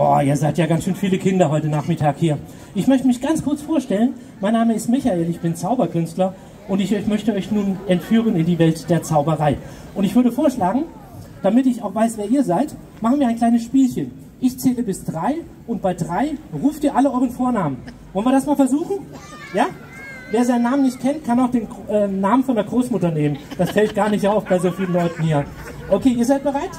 Oh, ihr seid ja ganz schön viele Kinder heute Nachmittag hier. Ich möchte mich ganz kurz vorstellen. Mein Name ist Michael, ich bin Zauberkünstler und ich möchte euch nun entführen in die Welt der Zauberei. Und ich würde vorschlagen, damit ich auch weiß, wer ihr seid, machen wir ein kleines Spielchen. Ich zähle bis 3 und bei 3 ruft ihr alle euren Vornamen. Wollen wir das mal versuchen? Ja? Wer seinen Namen nicht kennt, kann auch den Namen von der Großmutter nehmen. Das fällt gar nicht auf bei so vielen Leuten hier. Okay, ihr seid bereit?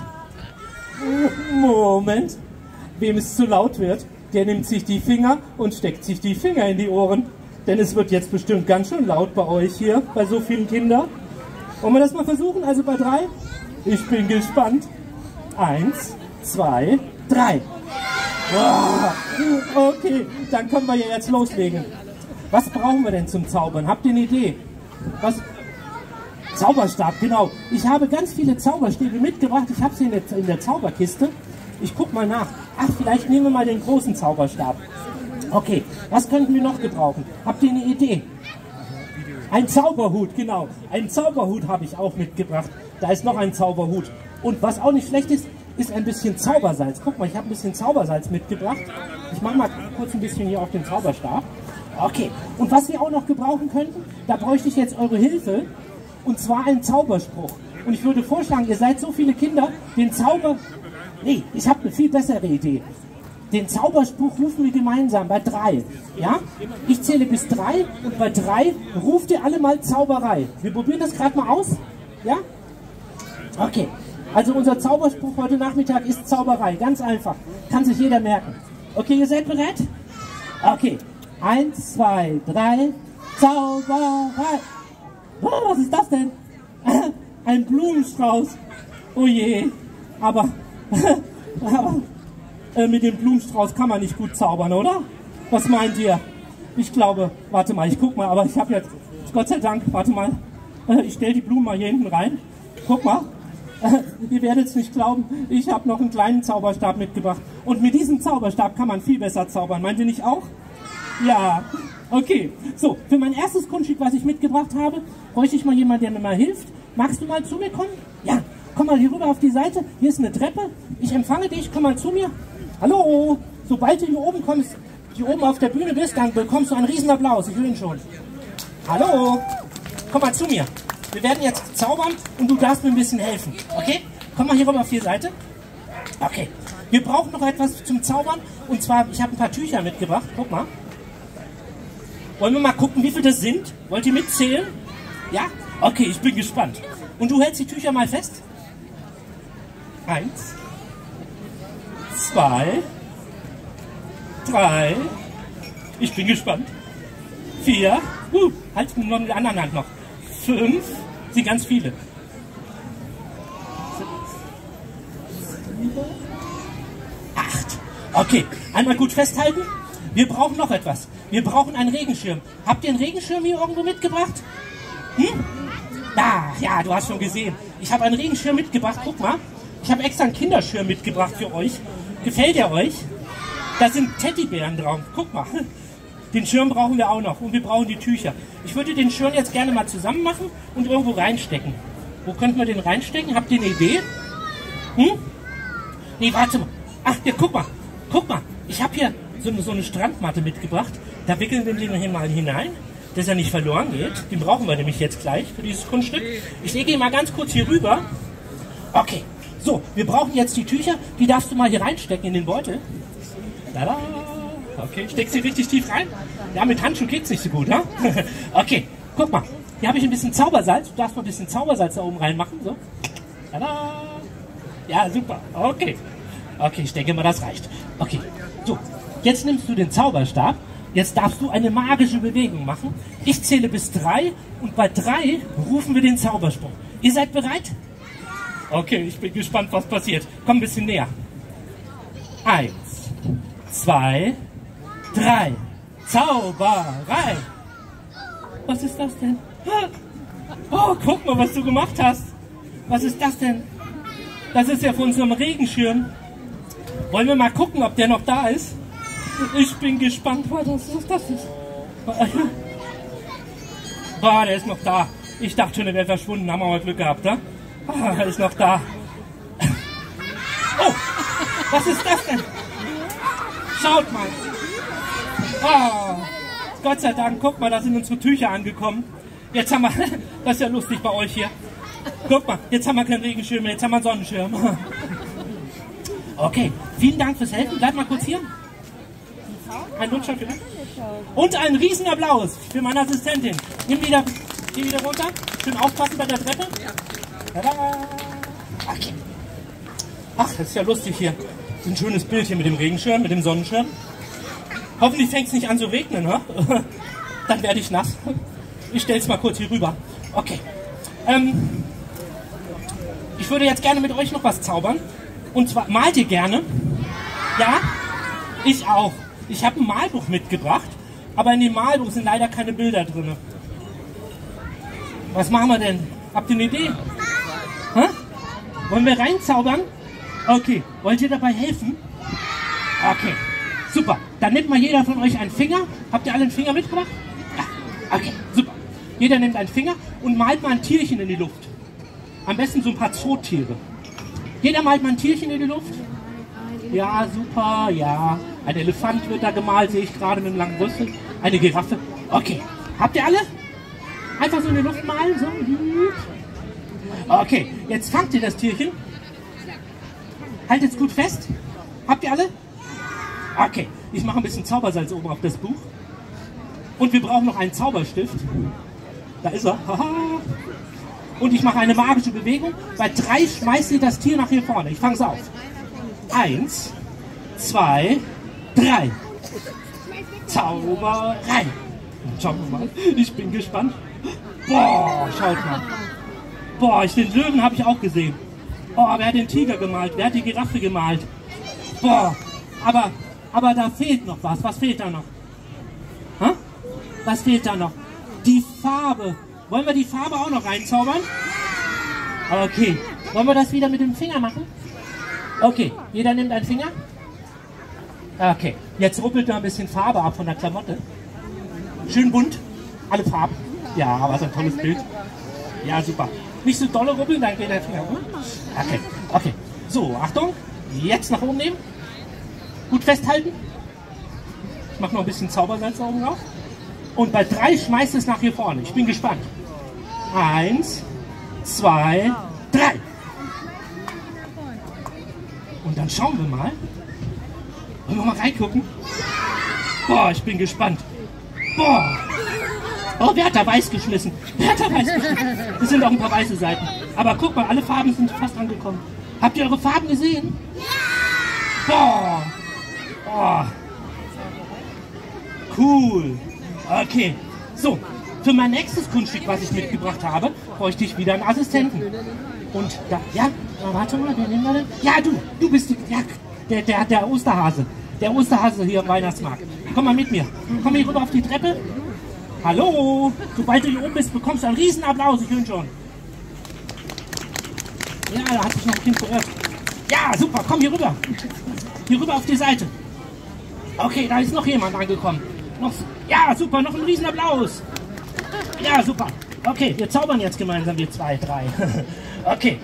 Moment. Wem es zu laut wird, der nimmt sich die Finger und steckt sich die Finger in die Ohren. Denn es wird jetzt bestimmt ganz schön laut bei euch hier, bei so vielen Kindern. Wollen wir das mal versuchen? Also bei 3? Ich bin gespannt. 1, 2, 3. Okay, dann können wir ja jetzt loslegen. Was brauchen wir denn zum Zaubern? Habt ihr eine Idee? Was? Zauberstab, genau. Ich habe ganz viele Zauberstäbe mitgebracht. Ich habe sie in der Zauberkiste. Ich guck mal nach. Ach, vielleicht nehmen wir mal den großen Zauberstab. Okay, was könnten wir noch gebrauchen? Habt ihr eine Idee? Ein Zauberhut, genau. Einen Zauberhut habe ich auch mitgebracht. Da ist noch ein Zauberhut. Und was auch nicht schlecht ist, ist ein bisschen Zaubersalz. Guck mal, ich habe ein bisschen Zaubersalz mitgebracht. Ich mache mal kurz ein bisschen hier auf den Zauberstab. Okay, und was wir auch noch gebrauchen könnten, da bräuchte ich jetzt eure Hilfe. Und zwar einen Zauberspruch. Und ich würde vorschlagen, ihr seid so viele Kinder, den Zauber... Nee, ich habe eine viel bessere Idee. Den Zauberspruch rufen wir gemeinsam bei 3. Ja? Ich zähle bis 3 und bei 3 ruft ihr alle mal Zauberei. Wir probieren das gerade mal aus. Ja? Okay. Also unser Zauberspruch heute Nachmittag ist Zauberei. Ganz einfach. Kann sich jeder merken. Okay, ihr seid bereit? Okay. 1, 2, 3. Zauberei. Oh, was ist das denn? Ein Blumenstrauß. Oh je. Aber mit dem Blumenstrauß kann man nicht gut zaubern, oder? Was meint ihr? Ich glaube, warte mal, ich guck mal, aber ich habe jetzt, Gott sei Dank, warte mal, ich stelle die Blumen mal hier hinten rein. Guck mal, ihr werdet es nicht glauben, ich habe noch einen kleinen Zauberstab mitgebracht. Und mit diesem Zauberstab kann man viel besser zaubern. Meint ihr nicht auch? Ja, okay. So, für mein erstes Kunststück, was ich mitgebracht habe, bräuchte ich mal jemanden, der mir mal hilft. Magst du mal zu mir kommen? Ja. Komm mal hier rüber auf die Seite, hier ist eine Treppe, ich empfange dich, komm mal zu mir. Hallo, sobald du hier oben kommst, hier oben auf der Bühne bist, dann bekommst du einen riesen Applaus, ich will ihn schon. Hallo, komm mal zu mir. Wir werden jetzt zaubern und du darfst mir ein bisschen helfen, okay? Komm mal hier rüber auf die Seite. Okay, wir brauchen noch etwas zum Zaubern und zwar, ich habe ein paar Tücher mitgebracht, guck mal. Wollen wir mal gucken, wie viele das sind? Wollt ihr mitzählen? Ja? Okay, ich bin gespannt. Und du hältst die Tücher mal fest? 1, 2, 3, ich bin gespannt, 4, halt nur mit der anderen Hand noch, 5, sind ganz viele, 7, 8, okay, einmal gut festhalten, wir brauchen noch etwas, wir brauchen einen Regenschirm. Habt ihr einen Regenschirm hier irgendwo mitgebracht? Ja, du hast schon gesehen, ich habe einen Regenschirm mitgebracht, guck mal. Ich habe extra einen Kinderschirm mitgebracht für euch. Gefällt er euch? Da sind Teddybären drauf. Guck mal. Den Schirm brauchen wir auch noch. Und wir brauchen die Tücher. Ich würde den Schirm jetzt gerne mal zusammen machen und irgendwo reinstecken. Wo könnten wir den reinstecken? Habt ihr eine Idee? Nee, warte mal. Ach, ja, guck mal. Guck mal. Ich habe hier so eine Strandmatte mitgebracht. Da wickeln wir den hier mal hinein, dass er nicht verloren geht. Den brauchen wir nämlich jetzt gleich für dieses Kunststück. Ich lege ihn mal ganz kurz hier rüber. Okay. So, wir brauchen jetzt die Tücher, die darfst du mal hier reinstecken in den Beutel. Tada. Okay, steckst sie richtig tief rein? Ja, mit Handschuh geht's nicht so gut, ne? Okay, guck mal, hier habe ich ein bisschen Zaubersalz. Du darfst mal ein bisschen Zaubersalz da oben reinmachen, so. Tada. Ja, super, okay. Okay, ich denke mal, das reicht. Okay, so, jetzt nimmst du den Zauberstab. Jetzt darfst du eine magische Bewegung machen. Ich zähle bis 3 und bei 3 rufen wir den Zauberspruch. Ihr seid bereit? Okay, ich bin gespannt, was passiert. Komm ein bisschen näher. 1, 2, 3. Zauberei. Was ist das denn? Oh, guck mal, was du gemacht hast. Was ist das denn? Das ist ja von unserem Regenschirm. Wollen wir mal gucken, ob der noch da ist? Ich bin gespannt, was das ist. Ah, der ist noch da. Ich dachte schon, der wäre verschwunden. Haben wir mal Glück gehabt, ne? Ah, er ist noch da. Oh, was ist das denn? Schaut mal. Oh, Gott sei Dank, guck mal, da sind unsere Tücher angekommen. Jetzt haben wir, das ist ja lustig bei euch hier. Guck mal, jetzt haben wir keinen Regenschirm mehr, jetzt haben wir einen Sonnenschirm. Okay, vielen Dank fürs Helfen. Bleib mal kurz hier. Ein Lutscher für dich. Und ein Riesenapplaus für meine Assistentin. Geh wieder runter. Schön aufpassen bei der Treppe. Tada. Okay. Ach, das ist ja lustig hier. Ein schönes Bild hier mit dem Regenschirm, mit dem Sonnenschirm. Hoffentlich fängt es nicht an zu regnen, ne? Dann werde ich nass. Ich stelle es mal kurz hier rüber. Okay. Ich würde jetzt gerne mit euch noch was zaubern. Und zwar, malt ihr gerne? Ja? Ich auch. Ich habe ein Malbuch mitgebracht, aber in dem Malbuch sind leider keine Bilder drin. Was machen wir denn? Habt ihr eine Idee? Hä? Wollen wir reinzaubern? Okay. Wollt ihr dabei helfen? Okay. Super. Dann nimmt mal jeder von euch einen Finger. Habt ihr alle einen Finger mitgebracht? Ja. Okay. Super. Jeder nimmt einen Finger und malt mal ein Tierchen in die Luft. Am besten so ein paar Zootiere. Jeder malt mal ein Tierchen in die Luft. Ja, super, ja. Ein Elefant wird da gemalt, sehe ich gerade mit einem langen Rüssel. Eine Giraffe. Okay. Habt ihr alle? Einfach so in die Luft malen. So. Okay, jetzt fangt ihr das Tierchen. Haltet es gut fest. Habt ihr alle? Okay, ich mache ein bisschen Zaubersalz oben auf das Buch. Und wir brauchen noch einen Zauberstift. Da ist er. Und ich mache eine magische Bewegung. Bei 3 schmeißt ihr das Tier nach hier vorne. Ich fange es auf. 1, 2, 3. Zauberei. Schauen wir mal. Ich bin gespannt. Boah, schaut mal. Boah, den Löwen habe ich auch gesehen. Oh, wer hat den Tiger gemalt? Wer hat die Giraffe gemalt? Boah, aber da fehlt noch was. Was fehlt da noch? Hä? Was fehlt da noch? Die Farbe. Wollen wir die Farbe auch noch reinzaubern? Okay. Wollen wir das wieder mit dem Finger machen? Okay. Jeder nimmt einen Finger? Okay. Jetzt ruppelt da ein bisschen Farbe ab von der Klamotte. Schön bunt. Alle Farben. Ja, aber so ein tolles Bild. Ja, super. Nicht so dolle ruppeln, dann geht der Finger. Okay. Okay. So, Achtung. Jetzt nach oben nehmen. Gut festhalten. Ich mache noch ein bisschen Zaubersalz da oben drauf. Und bei 3 schmeißt es nach hier vorne. Ich bin gespannt. 1, 2, 3. Und dann schauen wir mal. Wollen wir mal reingucken? Boah, ich bin gespannt. Boah. Oh, wer hat da weiß geschmissen? Wer hat da weiß geschmissen? Das sind auch ein paar weiße Seiten. Aber guck mal, alle Farben sind fast angekommen. Habt ihr eure Farben gesehen? Boah. Boah. Cool. Okay. So, für mein nächstes Kunststück, was ich mitgebracht habe, bräuchte ich wieder einen Assistenten. Und da, ja, warte mal, wen nehmen wir denn? Ja, du bist ja, der Osterhase. Der Osterhase hier im Weihnachtsmarkt. Komm mal mit mir. Komm hier rüber auf die Treppe. Hallo. Sobald du hier oben bist, bekommst du einen Riesenapplaus. Ich wünsche schon. Ja, da hat sich noch ein Kind verirrt. Ja, super. Komm hier rüber. Hier rüber auf die Seite. Okay, da ist noch jemand angekommen. Ja, super, noch ein Riesenapplaus. Ja, super. Okay, wir zaubern jetzt gemeinsam, wir 2, 3. Okay.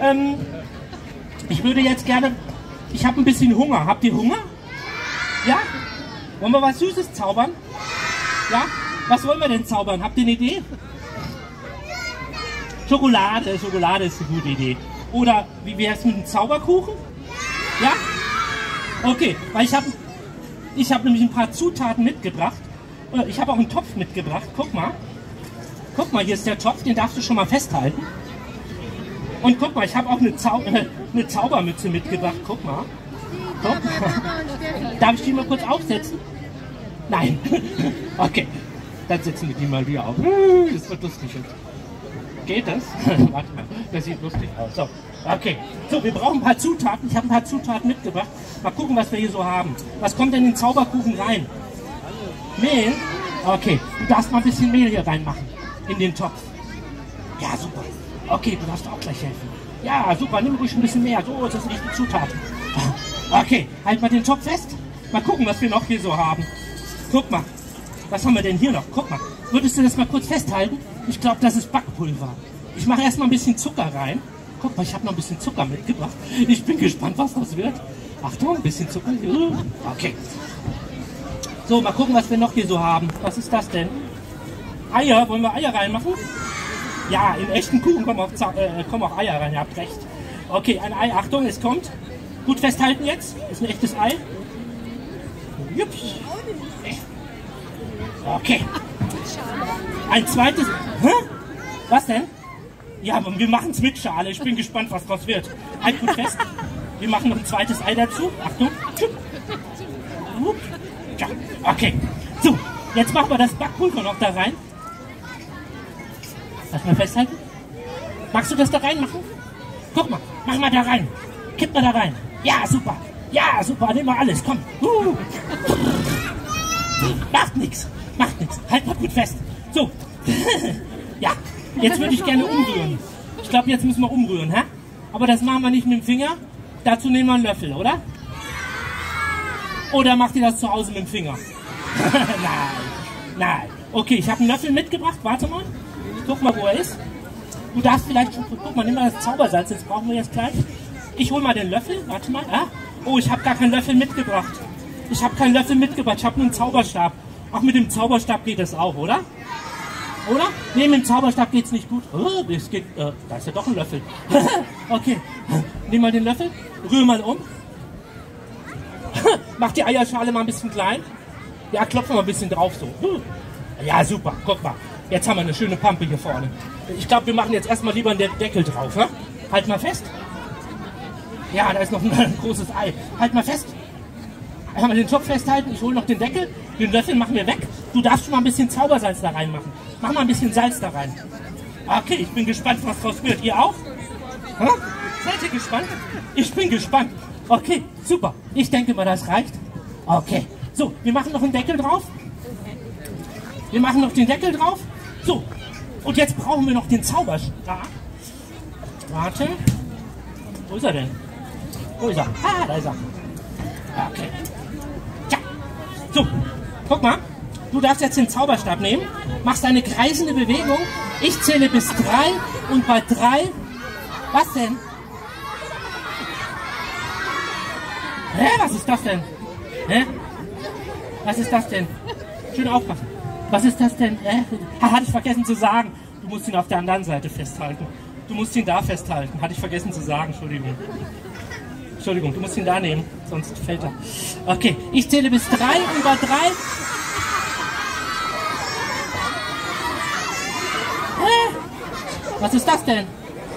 Ich würde jetzt gerne... Ich habe ein bisschen Hunger. Habt ihr Hunger? Ja? Wollen wir was Süßes zaubern? Ja? Was wollen wir denn zaubern? Habt ihr eine Idee? Schokolade. Schokolade ist eine gute Idee. Oder wie wäre es mit einem Zauberkuchen? Ja? Okay, weil ich habe nämlich ein paar Zutaten mitgebracht. Ich habe auch einen Topf mitgebracht. Guck mal. Guck mal, hier ist der Topf, den darfst du schon mal festhalten. Und guck mal, ich habe auch eine Zaubermütze mitgebracht. Guck mal. Guck mal. Darf ich die mal kurz aufsetzen? Nein. Okay. Dann setzen wir die mal wieder auf. Das wird lustig. Geht das? Warte mal. Das sieht lustig aus. So. Okay. So, wir brauchen ein paar Zutaten. Ich habe ein paar Zutaten mitgebracht. Mal gucken, was wir hier so haben. Was kommt denn in den Zauberkuchen rein? Mehl? Okay. Du darfst mal ein bisschen Mehl hier reinmachen. In den Topf. Ja, super. Okay, du darfst auch gleich helfen. Ja, super. Nimm ruhig ein bisschen mehr. So, das sind echte Zutaten. Okay. Halt mal den Topf fest. Mal gucken, was wir noch hier so haben. Guck mal. Was haben wir denn hier noch? Guck mal. Würdest du das mal kurz festhalten? Ich glaube, das ist Backpulver. Ich mache erstmal ein bisschen Zucker rein. Guck mal, ich habe noch ein bisschen Zucker mitgebracht. Ich bin gespannt, was das wird. Achtung, ein bisschen Zucker. Okay. So, mal gucken, was wir noch hier so haben. Was ist das denn? Eier, wollen wir Eier reinmachen? Ja, in echten Kuchen kommen auch Eier rein, ihr habt recht. Okay, ein Ei, Achtung, es kommt. Gut festhalten jetzt, ist ein echtes Ei. Jups. Okay. Ein zweites. Hä? Was denn? Ja, aber wir machen es mit Schale. Ich bin gespannt, was draus wird. Halt gut fest. Wir machen noch ein zweites Ei dazu. Achtung. Okay. So, jetzt machen wir das Backpulver noch da rein. Lass mal festhalten. Magst du das da reinmachen? Guck mal, mach mal da rein. Kipp mal da rein. Ja, super. Ja, super. Nimm mal alles. Komm. Macht nichts. Macht nichts. Halt mal gut fest. So. Ja, jetzt würde ich gerne umrühren. Ich glaube, jetzt müssen wir umrühren, hä? Aber das machen wir nicht mit dem Finger. Dazu nehmen wir einen Löffel, oder? Oder macht ihr das zu Hause mit dem Finger? Nein. Okay, ich habe einen Löffel mitgebracht. Warte mal. Guck mal, wo er ist. Du darfst vielleicht schon... Guck mal, nimm mal das Zaubersalz. Das brauchen wir jetzt gleich. Ich hole mal den Löffel. Warte mal. Ah. Oh, ich habe gar keinen Löffel mitgebracht. Ich habe keinen Löffel mitgebracht. Ich habe nur einen Zauberstab. Ach, mit dem Zauberstab geht das auch, oder? Oder? Nee, mit dem Zauberstab geht es nicht gut. Oh, das geht, da ist ja doch ein Löffel. Okay. Nimm mal den Löffel. Rühr mal um. Mach die Eierschale mal ein bisschen klein. Ja, klopf mal ein bisschen drauf so. Ja, super. Guck mal. Jetzt haben wir eine schöne Pampe hier vorne. Ich glaube, wir machen jetzt erstmal lieber den Deckel drauf. Ne? Halt mal fest. Ja, da ist noch ein großes Ei. Halt mal fest. Haben wir den Topf festhalten. Ich hole noch den Deckel. Den Löffel machen wir weg. Du darfst schon mal ein bisschen Zaubersalz da reinmachen. Mach mal ein bisschen Salz da rein. Okay, ich bin gespannt, was draus wird. Ihr auch? Hm? Seid ihr gespannt? Ich bin gespannt. Okay, super. Ich denke mal, das reicht. Okay. So, wir machen noch einen Deckel drauf. Wir machen noch den Deckel drauf. So. Und jetzt brauchen wir noch den Zauberstab. Warte. Wo ist er denn? Wo ist er? Ah, da ist er. Okay. Tja. So. Guck mal. Du darfst jetzt den Zauberstab nehmen. Machst eine kreisende Bewegung. Ich zähle bis 3 und bei 3... Was denn? Hä? Was ist das denn? Hä? Was ist das denn? Schön aufpassen. Was ist das denn? Hatte ich vergessen zu sagen. Du musst ihn auf der anderen Seite festhalten. Du musst ihn da festhalten. Hatte ich vergessen zu sagen. Entschuldigung. Entschuldigung, du musst ihn da nehmen. Sonst fällt er. Okay, ich zähle bis 3 und bei 3... Hä? Was ist das denn?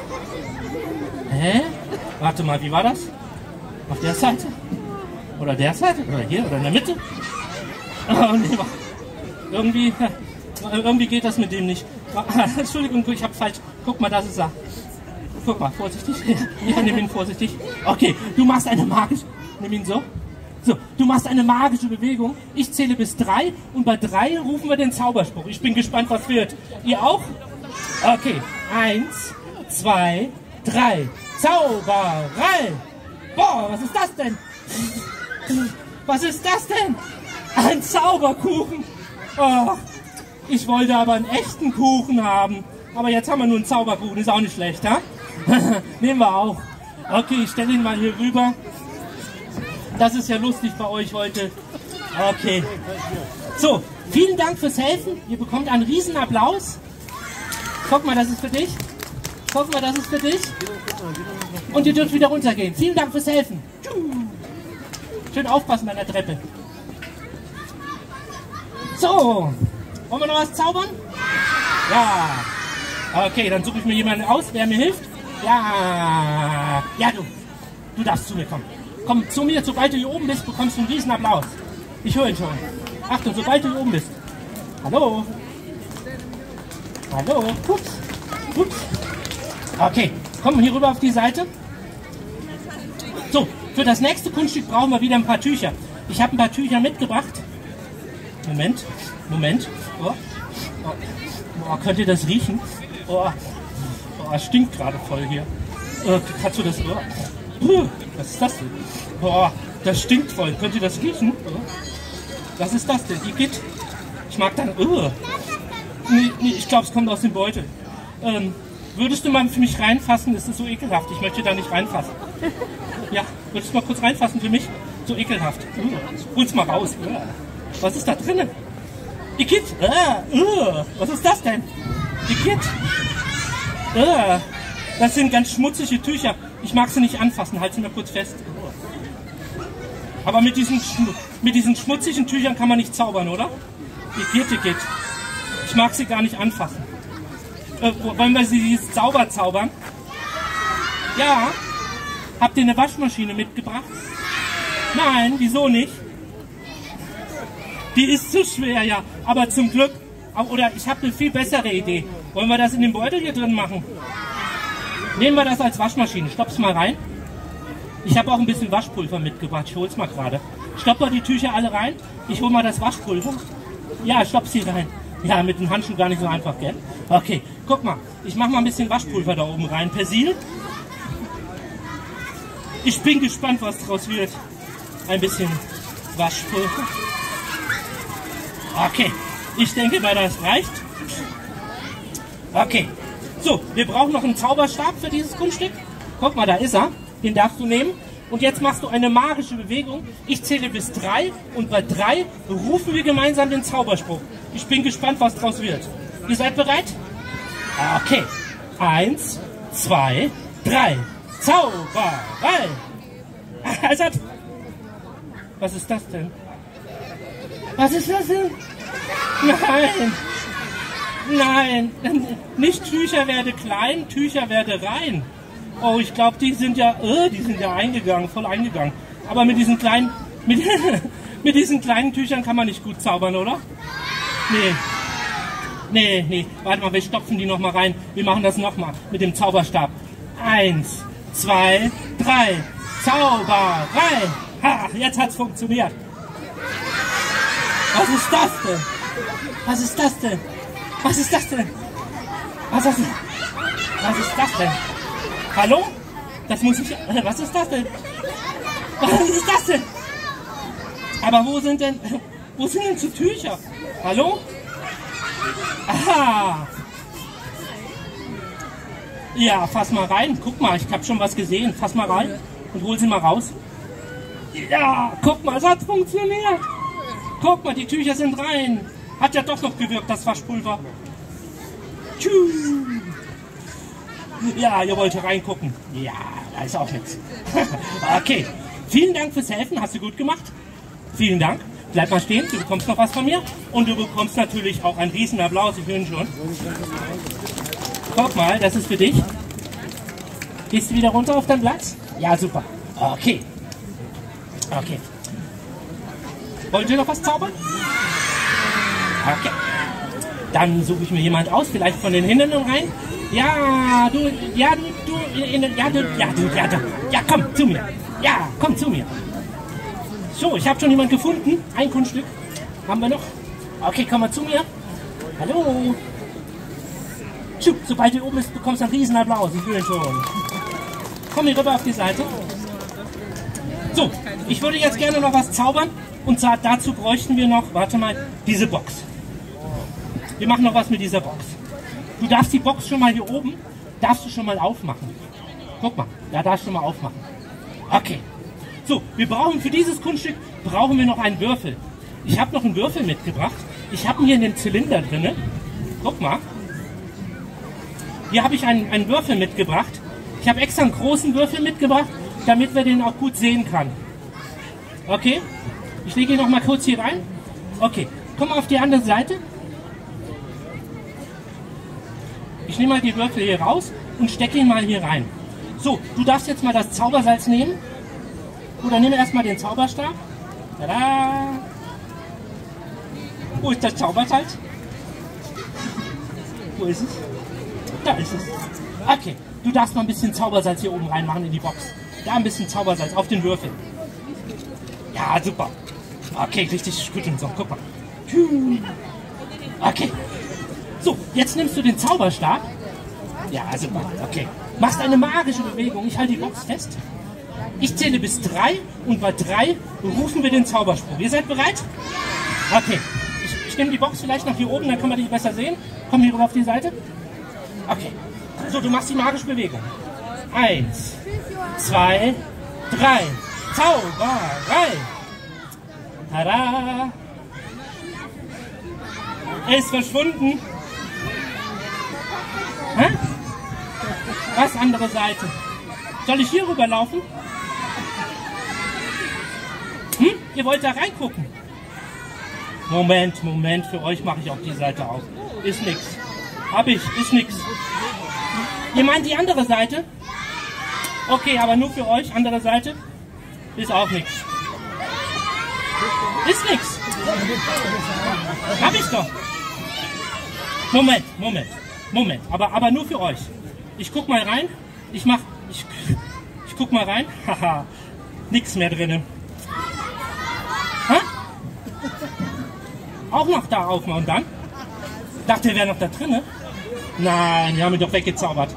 Hä? Warte mal, wie war das? Auf der Seite? Oder der Seite? Oder hier? Oder in der Mitte? Oh, nee, irgendwie geht das mit dem nicht. Entschuldigung, ich habe falsch. Guck mal, das ist er. Guck mal, vorsichtig. Ja, nimm ihn vorsichtig. Okay, du machst eine magische... Nimm ihn so. So, du machst eine magische Bewegung. Ich zähle bis 3 und bei 3 rufen wir den Zauberspruch. Ich bin gespannt, was wird. Ihr auch? Okay, 1, 2, 3. Zauberei! Boah, was ist das denn? Was ist das denn? Ein Zauberkuchen! Oh, ich wollte aber einen echten Kuchen haben. Aber jetzt haben wir nur einen Zauberkuchen, ist auch nicht schlecht, ha? Nehmen wir auch. Okay, ich stelle ihn mal hier rüber. Das ist ja lustig bei euch heute. Okay. So, vielen Dank fürs Helfen. Ihr bekommt einen riesen Applaus. Guck mal, das ist für dich. Guck mal, das ist für dich. Und ihr dürft wieder runtergehen. Vielen Dank fürs Helfen. Schön aufpassen bei der Treppe. So, wollen wir noch was zaubern? Ja. Okay, dann suche ich mir jemanden aus, wer mir hilft. Ja. Ja, du darfst zu mir kommen. Komm zu mir, sobald du hier oben bist, bekommst du einen riesen Applaus. Ich höre ihn schon. Achtung, sobald du hier oben bist. Hallo. Hallo. Ups. Ups. Okay, kommen wir hier rüber auf die Seite. So, für das nächste Kunststück brauchen wir wieder ein paar Tücher. Ich habe ein paar Tücher mitgebracht. Moment. Oh. Oh, könnt ihr das riechen? Oh, es stinkt gerade voll hier. Kannst du das... was ist das denn? Boah, das stinkt voll. Könnt ihr das riechen? Was ist das denn? Igitt? Ich mag dann... Nee, ich glaube, es kommt aus dem Beutel. Würdest du mal für mich reinfassen? Es ist so ekelhaft. Ich möchte da nicht reinfassen. Ja. Würdest du mal kurz reinfassen für mich? So ekelhaft. Hol's mal raus. Was ist da drinnen? Igitt. Was ist das denn? Igitt. Das sind ganz schmutzige Tücher. Ich mag sie nicht anfassen. Halt sie mir kurz fest. Aber mit diesen schmutzigen Tüchern kann man nicht zaubern, oder? Igitt. Ich mag sie gar nicht anfassen. Wollen wir sie sauber zaubern? Ja. Habt ihr eine Waschmaschine mitgebracht? Nein, wieso nicht? Die ist zu schwer, ja. Aber zum Glück, oder ich habe eine viel bessere Idee. Wollen wir das in den Beutel hier drin machen? Nehmen wir das als Waschmaschine. Stopp's mal rein. Ich habe auch ein bisschen Waschpulver mitgebracht. Ich hol's mal gerade. Stopp mal die Tücher alle rein. Ich hol mal das Waschpulver. Ja, stopp sie rein. Ja, mit dem Handschuh gar nicht so einfach, gell? Okay, guck mal. Ich mache mal ein bisschen Waschpulver da oben rein. Persil. Ich bin gespannt, was draus wird. Ein bisschen Waschpulver. Okay, ich denke mal, das reicht. Okay, so, wir brauchen noch einen Zauberstab für dieses Kunststück. Guck mal, da ist er. Den darfst du nehmen. Und jetzt machst du eine magische Bewegung. Ich zähle bis 3 und bei 3 rufen wir gemeinsam den Zauberspruch. Ich bin gespannt, was draus wird. Ihr seid bereit? Okay. 1, 2, 3. Zauberei! Also, was ist das denn? Was ist das denn? Nein, nicht Tücher werde klein, Tücher werde rein. Oh, ich glaube, die sind ja eingegangen, voll eingegangen. Aber mit diesen kleinen, mit diesen kleinen Tüchern kann man nicht gut zaubern, oder? Nee. Warte mal, wir stopfen die nochmal rein. Wir machen das nochmal mit dem Zauberstab. 1, 2, 3. Zauberei! Ha, jetzt hat's funktioniert. Was ist das denn? Was ist das denn? Was ist das denn? Was ist das denn? Hallo? Das muss ich... Was ist das denn? Was ist das denn? Aber wo sind denn die Tücher? Hallo? Aha! Ja, fass mal rein. Guck mal, ich habe schon was gesehen. Fass mal rein und hol sie mal raus. Ja, guck mal, es hat funktioniert. Guck mal, die Tücher sind rein. Hat ja doch noch gewirkt, das Waschpulver. Tschüss. Ja, ihr wollt hier reingucken. Ja, da ist auch nichts. Okay, vielen Dank fürs Helfen. Hast du gut gemacht. Vielen Dank. Bleib mal stehen, du bekommst noch was von mir. Und du bekommst natürlich auch einen riesen Applaus. Ich wünsche schon. Guck mal, das ist für dich. Gehst du wieder runter auf deinen Platz? Ja, super. Okay. Okay. Wollt ihr noch was zaubern? Okay. Dann suche ich mir jemand aus, vielleicht von den Hintern rein. Ja, komm zu mir. Ja, komm zu mir. So, ich habe schon jemanden gefunden. Ein Kunststück haben wir noch. Okay, komm mal zu mir. Hallo. Sobald du oben bist, bekommst du einen riesen Applaus. Ich will schon. Komm hier rüber auf die Seite. So, ich würde jetzt gerne noch was zaubern. Und dazu bräuchten wir noch, warte mal, diese Box. Wir machen noch was mit dieser Box. Du darfst die Box schon mal hier oben, darfst du schon mal aufmachen. Guck mal, da darfst du mal aufmachen. Okay. So, wir brauchen für dieses Kunststück, brauchen wir noch einen Würfel. Ich habe noch einen Würfel mitgebracht. Ich habe ihn hier in dem Zylinder drin. Guck mal. Hier habe ich einen Würfel mitgebracht. Ich habe extra einen großen Würfel mitgebracht, damit wir den auch gut sehen können. Okay? Ich lege ihn noch mal kurz hier rein. Okay, komm mal auf die andere Seite. Ich nehme mal die Würfel hier raus und stecke ihn mal hier rein. So, du darfst jetzt mal das Zaubersalz nehmen. Oder nimm erstmal den Zauberstab. Tada! Wo ist das Zaubersalz? Wo ist es? Da ist es. Okay, du darfst mal ein bisschen Zaubersalz hier oben reinmachen in die Box. Da ein bisschen Zaubersalz auf den Würfel. Ja, super. Okay, richtig gut und so. Guck mal. Okay. So, jetzt nimmst du den Zauberstab. Ja, super. Okay. Machst eine magische Bewegung. Ich halte die Box fest. Ich zähle bis 3 und bei 3 rufen wir den Zauberspruch. Ihr seid bereit? Okay. Ich nehme die Box vielleicht noch hier oben, dann kann man die besser sehen. Komm hier rüber auf die Seite. Okay. So, du machst die magische Bewegung. 1, 2, 3. Zauberei. Tada. Er ist verschwunden. Hä? Was, andere Seite? Soll ich hier rüberlaufen? Hm? Ihr wollt da reingucken? Moment, für euch mache ich auch die Seite auf. Ist nix. Hab ich, ist nix. Ihr meint die andere Seite? Okay, aber nur für euch, andere Seite? Ist auch nix. Ist nix. Hab ich doch. Moment. Aber nur für euch. Ich guck mal rein. Ich guck mal rein. Haha. Nix mehr drinnen. Hä? Auch noch da aufmachen und dann? Dachte, er wäre noch da drinnen? Nein, wir haben ihn doch weggezaubert.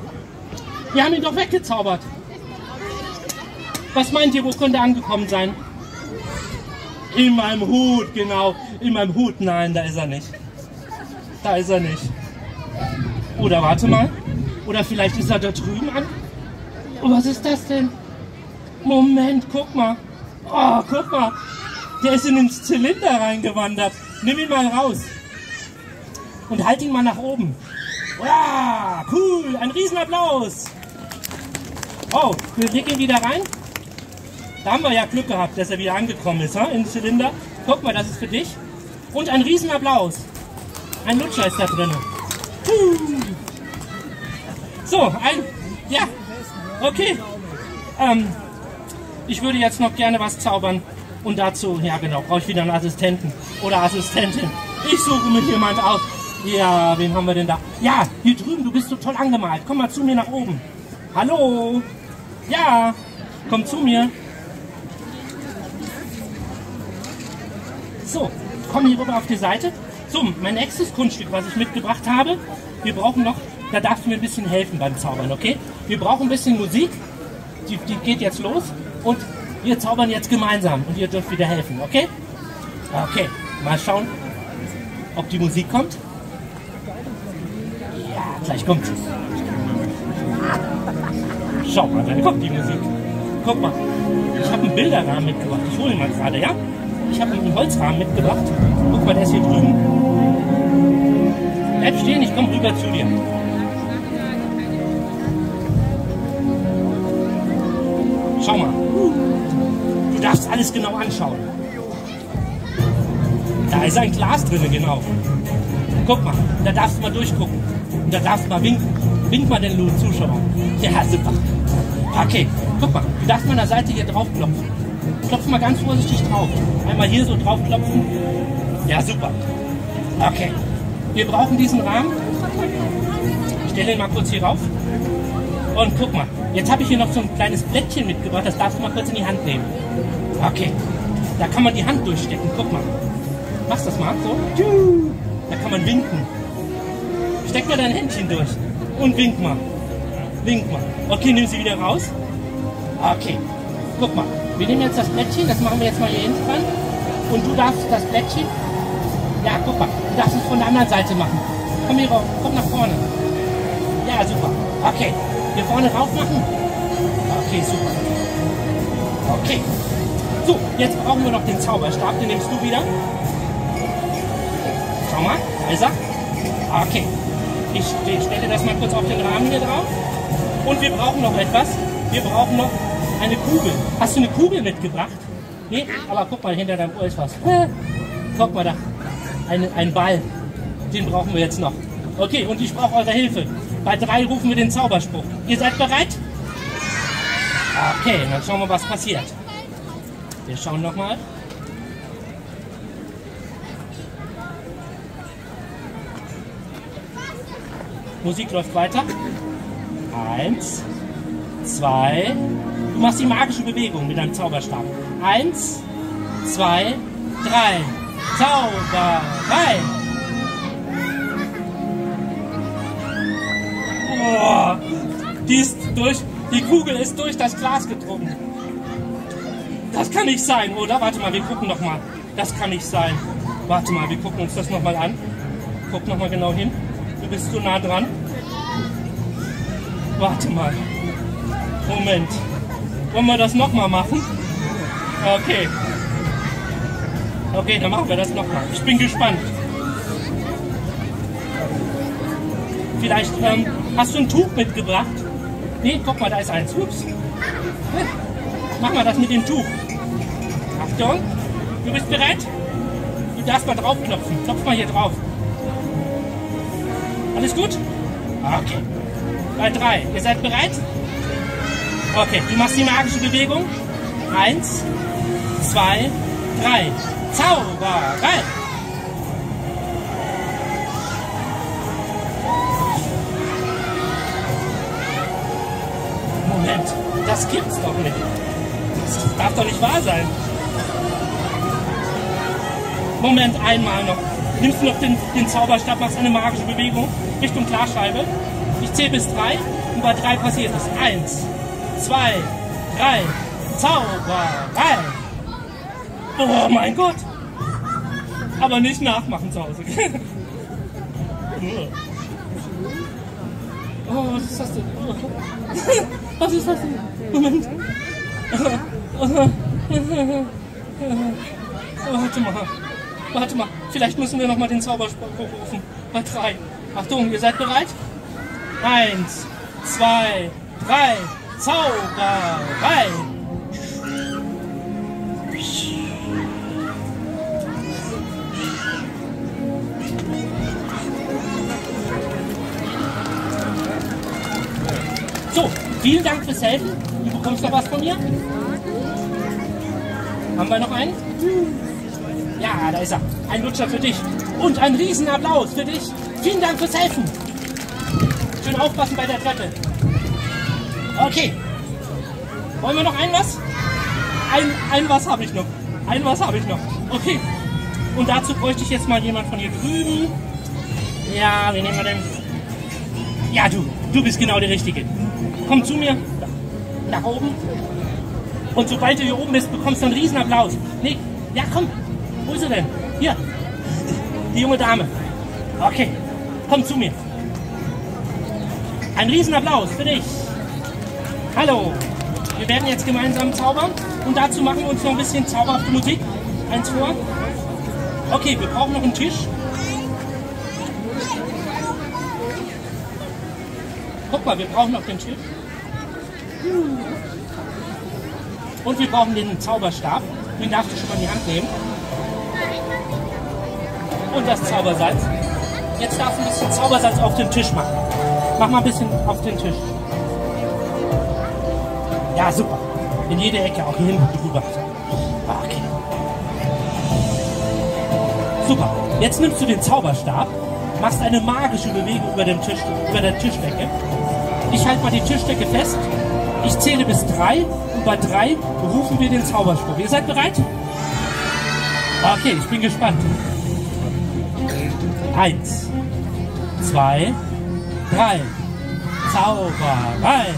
Was meint ihr, wo könnte er angekommen sein? In meinem Hut, genau. In meinem Hut. Nein, da ist er nicht. Oder warte mal. Oder vielleicht ist er da drüben an. Oh, was ist das denn? Moment, guck mal. Oh, guck mal. Der ist in den Zylinder reingewandert. Nimm ihn mal raus. Und halt ihn mal nach oben. Wow, cool. Ein Riesenapplaus. Oh, wir legen ihn wieder rein. Da haben wir ja Glück gehabt, dass er wieder angekommen ist, in den Zylinder. Guck mal, das ist für dich. Und ein Riesenapplaus. Ein Lutscher ist da drin. So, ja, okay. Ich würde jetzt noch gerne was zaubern. Und dazu, ja genau, brauche ich wieder einen Assistenten oder Assistentin. Ich suche mir jemand aus. Ja, wen haben wir denn da? Ja, hier drüben, du bist so toll angemalt. Komm mal zu mir nach oben. Hallo? Ja, komm zu mir. So, komm hier rüber auf die Seite. So, mein nächstes Kunststück, was ich mitgebracht habe. Wir brauchen noch, da darfst du mir ein bisschen helfen beim Zaubern, okay? Wir brauchen ein bisschen Musik. Die geht jetzt los. Und wir zaubern jetzt gemeinsam. Und ihr dürft wieder helfen, okay? Okay, mal schauen, ob die Musik kommt. Ja, gleich kommt sie. Schau mal, dann kommt die Musik. Guck mal, ich habe einen Bilderrahmen mitgebracht. Ich hole ihn mal gerade, ja? Ich habe einen Holzrahmen mitgebracht. Guck mal, der ist hier drüben. Bleib stehen, ich komme rüber zu dir. Schau mal. Du darfst alles genau anschauen. Da ist ein Glas drin, genau. Guck mal, da darfst du mal durchgucken. Und da darfst du mal winken. Wink mal den Zuschauern. Ja, super. Okay, guck mal, du darfst mal an der Seite hier drauf klopfen. Klopf mal ganz vorsichtig drauf. Einmal hier so drauf klopfen. Ja, super. Okay, wir brauchen diesen Rahmen. Ich stelle ihn mal kurz hier rauf. Und guck mal, jetzt habe ich hier noch so ein kleines Blättchen mitgebracht. Das darfst du mal kurz in die Hand nehmen. Okay, da kann man die Hand durchstecken. Guck mal. Machst das mal so. Da kann man winken. Steck mal dein Händchen durch. Und wink mal. Wink mal. Okay, nimm sie wieder raus. Okay, guck mal. Wir nehmen jetzt das Blättchen, das machen wir jetzt mal hier hinten dran. Und du darfst das Blättchen, ja, guck mal, du darfst es von der anderen Seite machen. Komm hier rauf, komm nach vorne. Ja, super. Okay, hier vorne rauf machen. Okay, super. Okay. So, jetzt brauchen wir noch den Zauberstab, den nimmst du wieder. Schau mal, da ist er. Okay, ich stelle das mal kurz auf den Rahmen hier drauf. Und wir brauchen noch etwas. Wir brauchen noch eine Kugel. Hast du eine Kugel mitgebracht? Nee, aber guck mal, hinter deinem Ohr ist was. Guck mal da, ein Ball. Den brauchen wir jetzt noch. Okay, und ich brauche eure Hilfe. Bei 3 rufen wir den Zauberspruch. Ihr seid bereit? Okay, dann schauen wir, was passiert. Wir schauen nochmal. Musik läuft weiter. 1, 2. Du machst die magische Bewegung mit deinem Zauberstab. 1, 2, 3. Zauberei! Oh, die Kugel ist durch das Glas gedrungen. Das kann nicht sein, oder? Warte mal, wir gucken noch mal. Das kann nicht sein. Warte mal, wir gucken uns das noch mal an. Guck noch mal genau hin. Du bist so nah dran. Warte mal. Moment. Wollen wir das nochmal machen? Okay. Okay, dann machen wir das nochmal. Ich bin gespannt. Vielleicht hast du ein Tuch mitgebracht? Nee, guck mal, da ist eins. Ups. Mach mal das mit dem Tuch. Achtung. Du bist bereit? Du darfst mal draufklopfen. Klopf mal hier drauf. Alles gut? Okay. Bei 3. Ihr seid bereit? Okay, du machst die magische Bewegung. 1, 2, 3. Zauberei! Moment, das gibt's doch nicht. Das darf doch nicht wahr sein. Moment, einmal noch. Nimmst du noch den Zauberstab, machst eine magische Bewegung Richtung Klarscheibe. Ich zähle bis 3 und bei 3 passiert es. 1, 2, 3. Zauberei! Oh mein Gott! Aber nicht nachmachen zu Hause. Oh, was ist das denn? Was ist das denn? Moment. Warte mal. Vielleicht müssen wir nochmal den Zauberspruch rufen. Bei 3. Achtung, ihr seid bereit? 1, 2, 3. Zauberei! So, vielen Dank fürs Helfen. Du bekommst noch was von mir. Haben wir noch einen? Ja, da ist er. Ein Lutscher für dich. Und ein Riesenapplaus für dich. Vielen Dank fürs Helfen. Schön aufpassen bei der Treppe. Okay. Wollen wir noch ein was? Ein was habe ich noch. Ein was habe ich noch. Okay. Und dazu bräuchte ich jetzt mal jemand von hier drüben. Ja, wen nehmen wir denn? Ja, du bist genau der Richtige. Komm zu mir, nach oben. Und sobald du hier oben bist, bekommst du einen Riesenapplaus. Nee, ja komm, wo ist sie denn? Hier, die junge Dame. Okay, komm zu mir. Ein Riesenapplaus für dich. Hallo, wir werden jetzt gemeinsam zaubern und dazu machen wir uns noch ein bisschen zauberhafte Musik. Eins vor. Okay, wir brauchen noch einen Tisch. Guck mal, wir brauchen noch den Tisch. Und wir brauchen den Zauberstab. Den darfst du schon mal in die Hand nehmen. Und das Zaubersalz. Jetzt darfst du ein bisschen Zaubersalz auf den Tisch machen. Mach mal ein bisschen auf den Tisch. Ja, super. In jede Ecke, auch hier hinten drüber. Okay. Super. Jetzt nimmst du den Zauberstab, machst eine magische Bewegung über den Tisch, über der Tischdecke. Ich halte mal die Tischdecke fest. Ich zähle bis 3 und bei 3 rufen wir den Zauberspruch. Ihr seid bereit? Okay, ich bin gespannt. 1, 2, 3. Zauberei!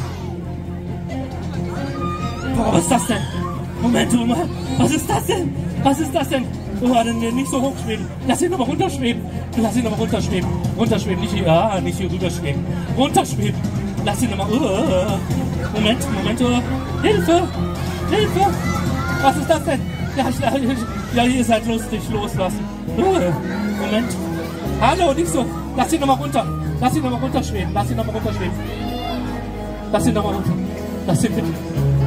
Boah, was ist das denn? Moment mal, was ist das denn? Was ist das denn? Oh, dann nicht so hochschweben. Lass ihn aber runterschweben. Lass ihn aber runterschweben. Runterschweben, nicht hier rüberschweben. Runterschweben. Lass ihn aber. Moment. Hilfe! Hilfe! Was ist das denn? Ja, ihr seid lustig. Loslassen. Moment. Hallo, nicht so. Lass ihn nochmal runter. Lass ihn nochmal runterschweben. Lass ihn nochmal runterschweben. Lass ihn nochmal runter. Lass ihn bitte.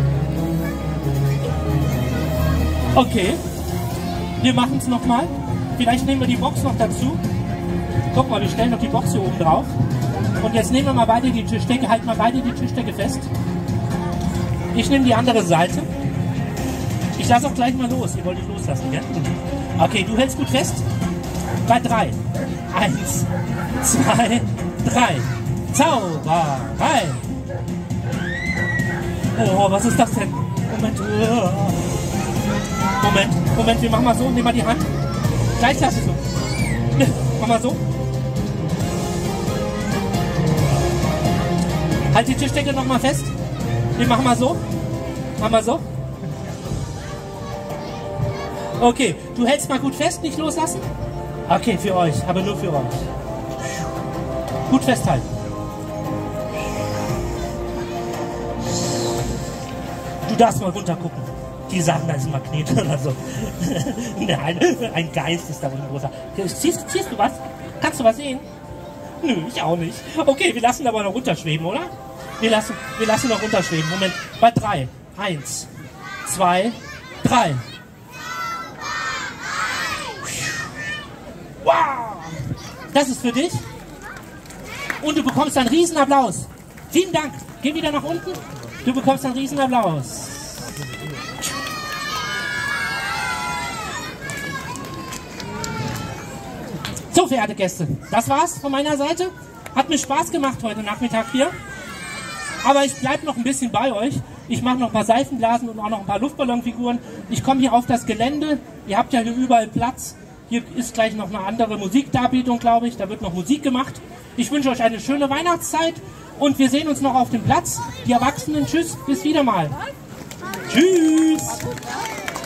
Okay. Wir machen es nochmal. Vielleicht nehmen wir die Box noch dazu. Guck mal, wir stellen noch die Box hier oben drauf. Und jetzt nehmen wir mal beide die Tischdecke. Halten mal beide die Tischdecke fest. Ich nehme die andere Seite. Ich lasse auch gleich mal los. Ihr wollt nicht loslassen, gell? Okay, du hältst gut fest. Bei 3. 1, 2, 3. Zauberei! Oh, was ist das denn? Moment, wir machen mal so. Nimm mal die Hand. Gleich lass es so. Mach mal so. Halt die Tischdecke noch mal fest. Wir machen mal so. Mach mal so. Okay, du hältst mal gut fest, nicht loslassen. Okay, für euch, aber nur für euch. Gut festhalten. Du darfst mal runter gucken. Die sagen, da ist ein Magnet oder so. Nein, ein Geist ist da wohl ein großer. Siehst du was? Kannst du was sehen? Nö, ich auch nicht. Okay, wir lassen aber noch runterschweben, oder? Wir lassen noch runterschweben. Moment, bei 3. 1, 2, 3. Wow! Das ist für dich. Und du bekommst einen riesen Applaus. Vielen Dank. Geh wieder nach unten. Du bekommst einen riesen Applaus. So, verehrte Gäste, das war's von meiner Seite. Hat mir Spaß gemacht heute Nachmittag hier. Aber ich bleibe noch ein bisschen bei euch. Ich mache noch ein paar Seifenblasen und auch noch ein paar Luftballonfiguren. Ich komme hier auf das Gelände. Ihr habt ja hier überall Platz. Hier ist gleich noch eine andere Musikdarbietung, glaube ich. Da wird noch Musik gemacht. Ich wünsche euch eine schöne Weihnachtszeit. Und wir sehen uns noch auf dem Platz. Die Erwachsenen, tschüss, bis wieder mal. Tschüss.